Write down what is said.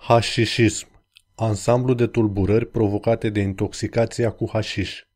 Hașișism. Ansamblu de tulburări provocate de intoxicația cu hașiș.